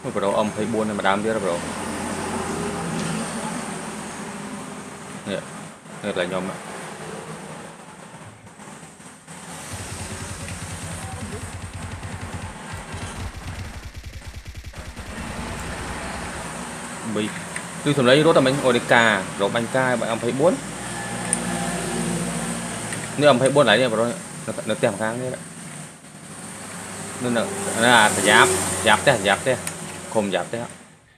Bro ông thấy buồn này mà đam biết đó bro. Nè, nè là nhóm bị từ thầm lấy rốt là mình ngồi để cà rồi bánh ca bạn ông thấy buồn. Nếu ông thấy buồn lại đi bro, nó tìm kháng đấy. Nên là giáp thế, không giáp thế.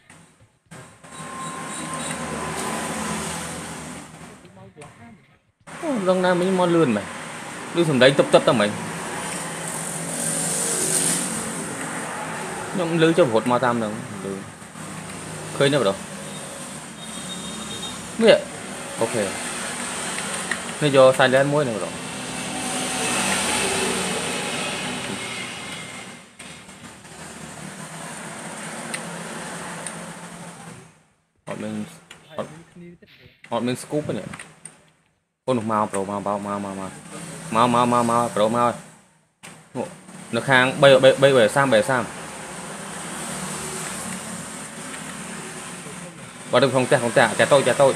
Răng ra mấy món lươn mày, lươn thầm đấy tấp tao mày. Nhưng lươn cho hột ma tam đâu, khơi nữa bro. Biết, ok. Nên do sai lên muối này bro. Họ mình scoop này. Con mau bro mau bro mau. Nó khang bay sang. Vào đừng không tè trả tôi.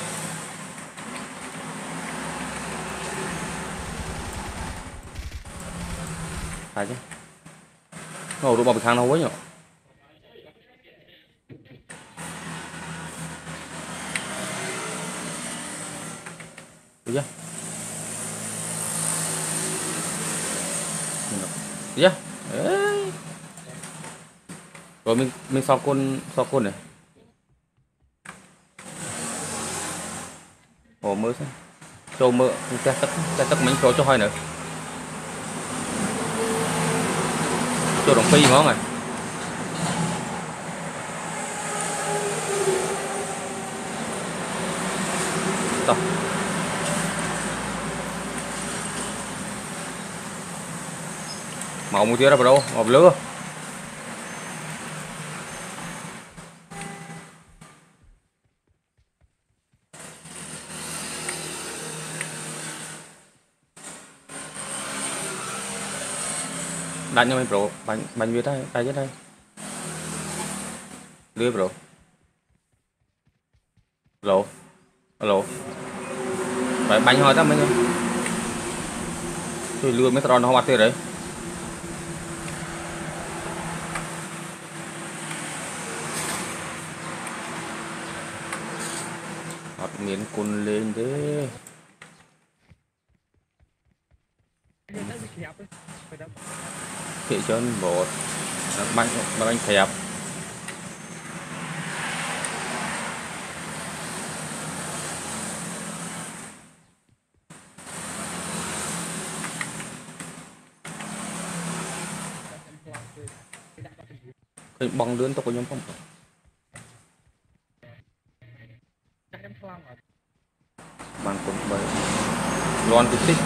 Phải chứ. Ngồi đồ bò bị khang nó hối nhở. Được chưa? Được chưa? Đấy. Rồi mình so côn này. Ồ mơ xem. Cho mơ cái tắc mình cho hơi nữa. Cho đồng phi ngon rồi. Rồi. Màu một tí ra bro, một lứa. Đánh cho mình bro, bánh viết đây, đây chứ đây. Lứa bro. Alo. Phải bánh hỏi tao mình. Tôi lừa mấy tròn nó không bắt đấy. Hot miếng cun lên thế. Thị trấn bột bánh thẹp. Cái bong lươn tao có nhóm không? Bằng cũng bởi loan tích tích.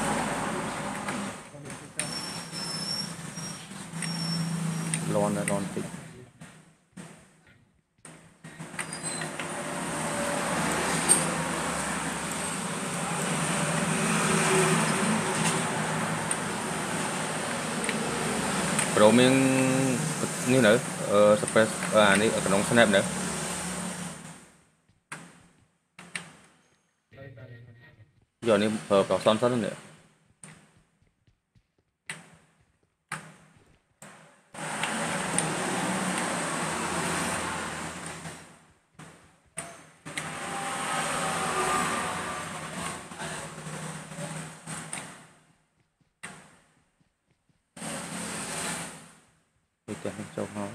Loan tích. Bro mình như nữa suppress này ở trong snap nữa. Giờ này vào son sót nữa. Thì châu nó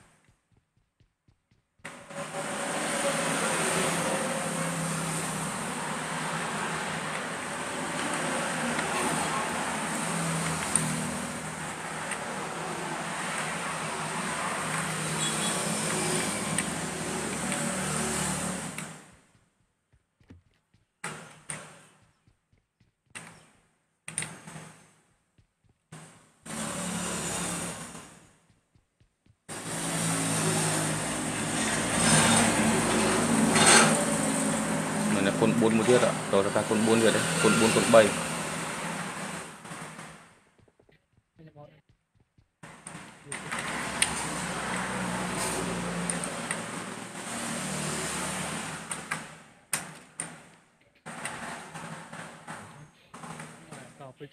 con 4 một tiết ạ, rồi ra con 4 rồi đấy, con 4 con 7.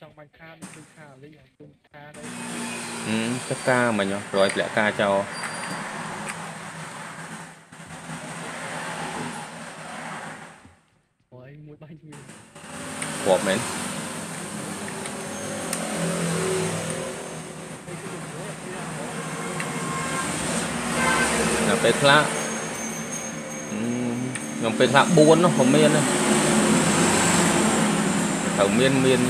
tất ca mà nhở rồi lẽ ca cho hộp mến là cái khác nhom cái khác buôn nó không miên đâu thầu miên miên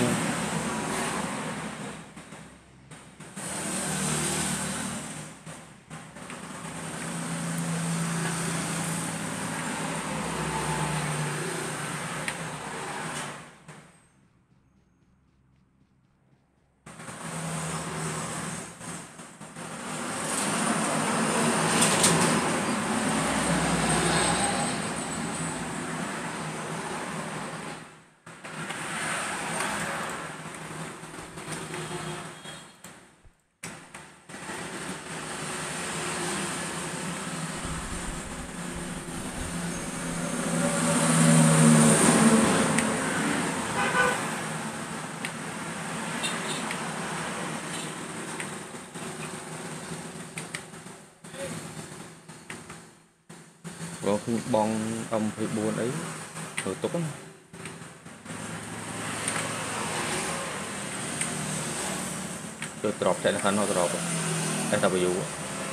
có bong ông phải buồn ấy rồi tốt lắm tôi drop chạy là khăn nó drop đây tao phải dụ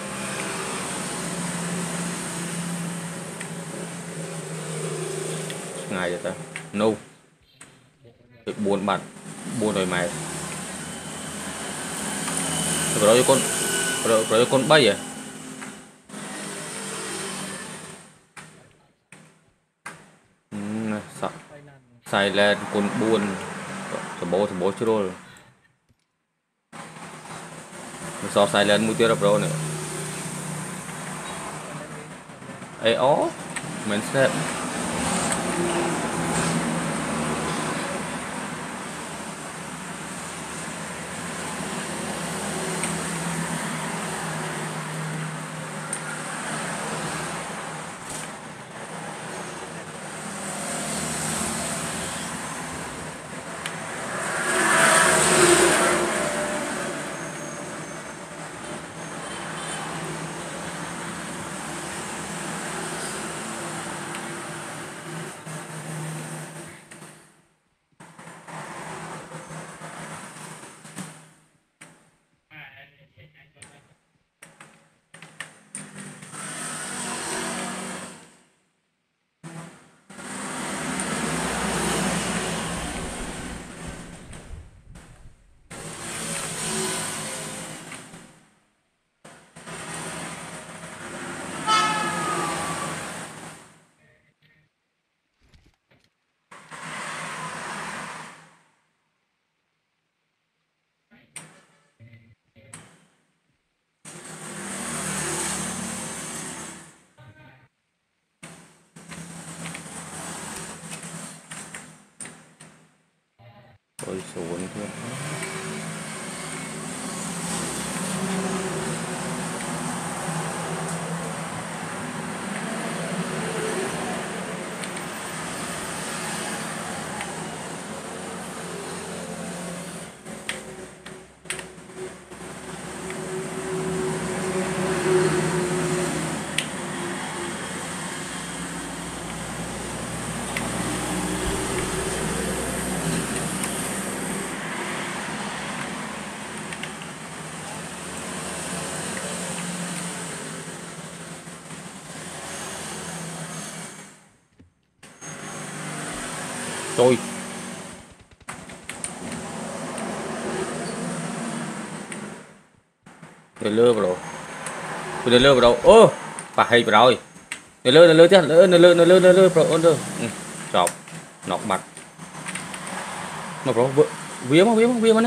ngày vậy ta no được buồn bạn buồn rồi mày rồi con bay à xài lên con buồn thằng bố chứ rồi so xài lên mua tiêu đập rồi nữa ấy ó mình sẽ ôi xuống thôi tôi để lơ vào đâu để lơ vào đâu ô bà hay vào rồi để lơ chứ lơ vào ôn lơ chọc nọc mặt mà bro vía mà nè rồi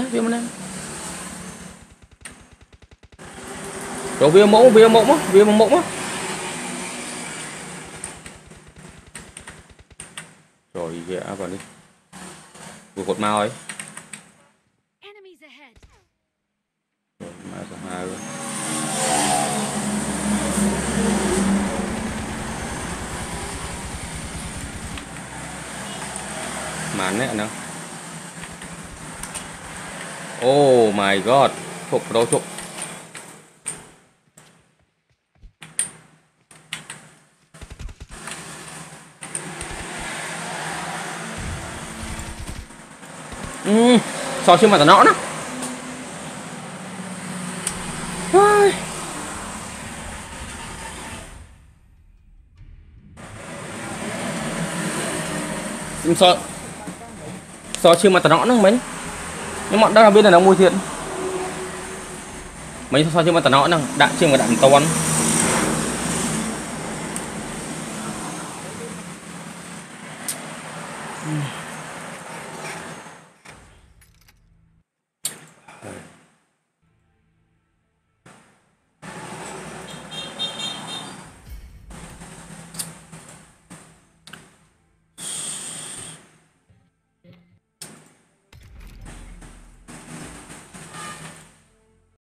vía mẫu á rồi vẽ vào đi vừa cột mau ấy rồi mai sẽ hai luôn màn đấy nữa Oh my god. Thục pro thục. So chứ mà tao nọ nó. So chứ mà tao nọ nó mấy. Nhưng mà đang là bên này nó mua thiệt. Mấy so chứ mà tao nọ nó đạn chứ mà đạn toàn.